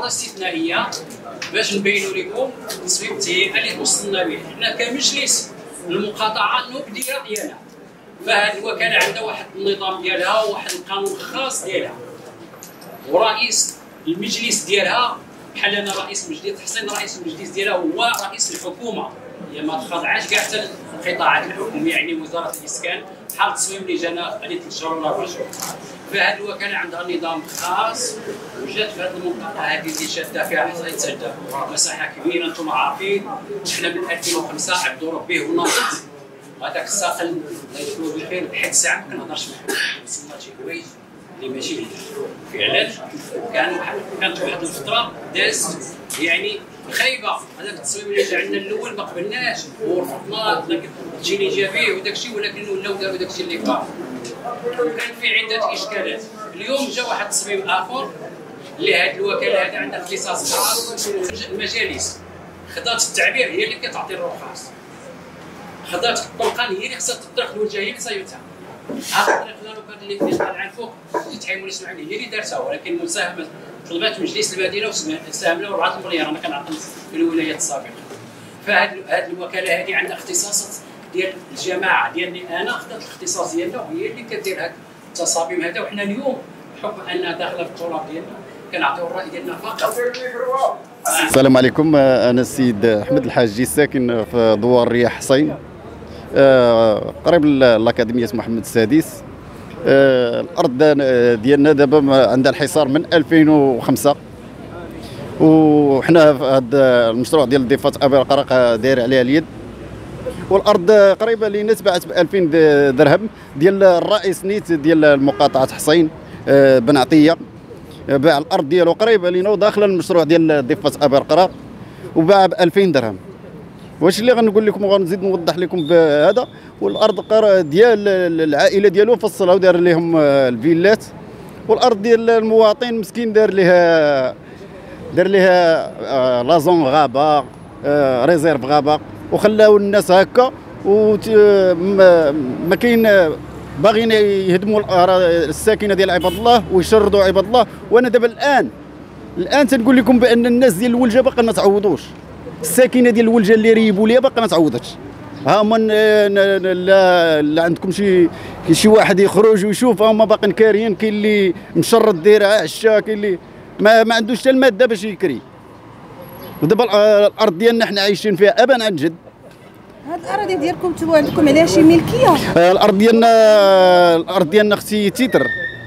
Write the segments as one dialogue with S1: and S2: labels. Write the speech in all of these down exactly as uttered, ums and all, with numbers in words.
S1: استثنائيه باش نبينوا لكم تصميم التهيئه اللي وصلنا به. حنا كمجلس المقاطعه نبدي راينا، فهذه الوكاله عندها واحد النظام ديالها وواحد القانون خاص ديالها، ورئيس المجلس ديالها بحال انا رئيس مجلس حسين، رئيس المجلس ديالها هو رئيس الحكومه، هي ما تخضعش كاع حتى القطاعات الحكوميه، يعني وزاره الاسكان بحال تصميم اللي جانا هذه ثلاث شهور ولا اربع شهور. فهذه الوكاله عندها نظام خاص، وجات في هذه المنطقه هذه اللي شاده فيها حصيله سده مساحه كبيره. انتم عارفين حنا من ألفين وخمسة عبدوا ربيه وناضت هذاك الساقل الله يذكره بالخير لحد الساعه ما كنهضرش معاه، وصلنا شي حوايج اللي ماشي فعلا. كان كانت واحد الفتره دازت يعني خايبه، هذاك التصميم اللي جا عندنا الاول ما قبلناش ورفضناه، الشيء اللي جا فيه وداك الشيء، ولكن ولاو داروا داك الشيء اللي كان وكان فيه عده اشكالات. اليوم جا واحد التصميم اخر اللي هذه الوكاله هذه عندها اختصاص خاص. المجالس خدات التعبير هي اللي كتعطي الرخص، خدات الطلقان هي اللي خصها تطرق الوجه هي اللي صايبتها. هذا الطريق اللي طالعه الفوق اللي تحيموا يسمعوني هي اللي دارتها، ولكن مساهمه طلبات مجلس المدينه وساهمنا وربعه المليار انا كنعطي في الولايات السابقه. فهذه هذه الوكاله هذه عندها اختصاصات ديال الجماعه ديالني انا، خدات الاختصاص ديالنا وهي اللي كدير هذه التصاميم هذا. وحنا اليوم بحكم انها داخله في التراب ديالنا كنعطيو الراي ديالنا فقط.
S2: السلام عليكم، انا السيد احمد الحاجي ساكن في دوار رياح حصين قريب لاكاديميه محمد السادس. الارض ديالنا دابا عندها الحصار من ألفين وخمسة، وحنا في هذا المشروع ديال ضفه ابي القرق داير عليها اليد، والارض قريبه لينا تباعت ب ألفين درهم ديال الرئيس نيت ديال المقاطعه حصين بن عطيه، باع الارض ديالو قريبه لينا وداخله المشروع ديال ضفه ابي القرق وباع ب ألفين درهم. واش اللي غنقول لكم وغنزيد نوضح لكم بهذا، والارض ديال العائله ديالو فصلها ودار لهم الفيلات، والارض ديال المواطن مسكين دار لها دار لها لازون غابه ريزيرف غابه وخلاو الناس هكا، وما كاين باغيين يهدموا الساكنه ديال عباد الله ويشردوا عباد الله. وانا دابا الان الان تنقول لكم بان الناس ديال الولجه باقا ما تعوضوش، الساكنه ديال الولجه اللي ريبوا ليها باقا ما تعوضتش. ها هما لا, لا عندكم شي شي واحد يخرج ويشوف، هما باقيين كاريين، كاين اللي مشرد دايرها عشا، كاين اللي ما, ما عندوش حتى الماده باش يكري. ودابا الارض ديالنا حنا عايشين فيها ابا عن جد.
S3: هاد الاراضي ديالكم انتم عندكم عليها شي ملكيه؟
S2: الارض ديالنا الارض ديالنا اختي تيتر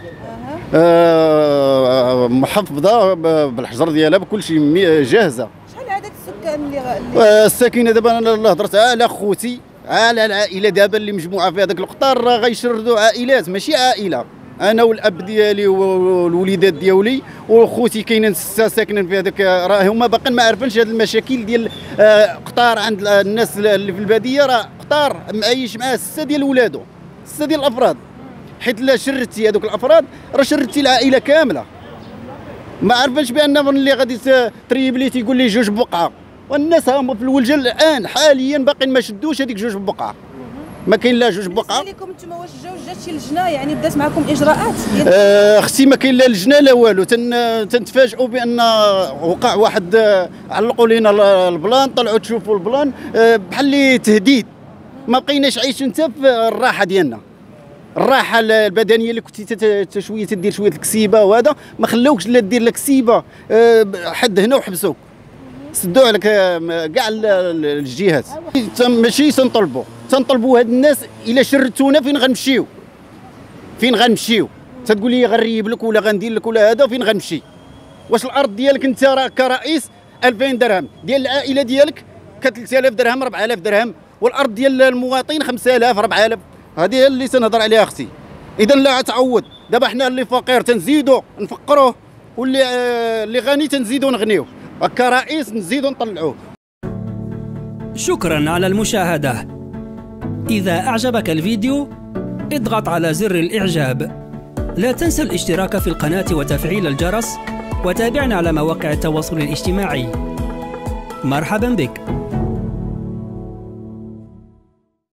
S2: محفظه بالحجر ديالها بكل شيء جاهزه.
S3: شحال عدد السكان اللي
S2: الساكنه دابا انا اللي هضرت على خوتي على العائله دابا اللي مجموعه في هذاك القطار، راه غيشردوا عائلات ماشي عائله. انا والاب ديالي والوليدات ديالي وخوتي كاينين سته ساكنين في هذاك، راه هما باقيين ما عارفينش هذه المشاكل ديال قطار عند الناس اللي في الباديه. راه قطار معيش معاه سته ديال ولادو، سته ديال الافراد، حيت لا شردتي هذوك الافراد راه شردتي العائله كامله. ما عارفينش بان اللي غادي تريب لي تيقول لي جوج بقعه، والناس هما في الولجه الان حاليا باقيين ما شدوش هذيك جوج بقعه، ما كاين لا جوج بقعه.
S3: لكم انتم واش جاو جات شي لجنه يعني بدات معكم اجراءات؟
S2: آه اختي ما كاين لا لجنه لا والو، تن تنتفاجئوا بان وقع واحد علقوا لينا البلان، طلعوا تشوفوا البلان آه بحال اللي تهديد. ما بقيناش عايشين حتى في الراحه ديالنا، الراحه البدنيه اللي كنتي شويه تدير شويه الكسيبه، وهذا ما خلاوكش لا دير لا كسيبه، آه حد هنا وحبسوك، سدوا عليك كاع الجهات. ماشي تنطلبوا تنطلبوا هاد الناس الا شردتونا فين غنمشيو؟ فين غنمشيو؟ تتقول لي غنريب لك ولا غندير لك ولا هذا، فين غنمشي؟ واش الارض ديالك انت راه كرئيس ألفين درهم، ديال العائله ديالك ك ثلاثة آلاف درهم أربعة آلاف درهم، والارض ديال المواطن خمسة آلاف أربعة آلاف. هذه هي اللي تنهضر عليها اختي. اذا لا تعوض. دابا حنا اللي فقير تنزيدو نفقروه، واللي آه اللي غني تنزيدو نغنيوه، كرئيس نزيدو نطلعوه.
S4: شكرا على المشاهدة. إذا أعجبك الفيديو اضغط على زر الإعجاب. لا تنسى الاشتراك في القناة وتفعيل الجرس، وتابعنا على مواقع التواصل الاجتماعي. مرحبا بك.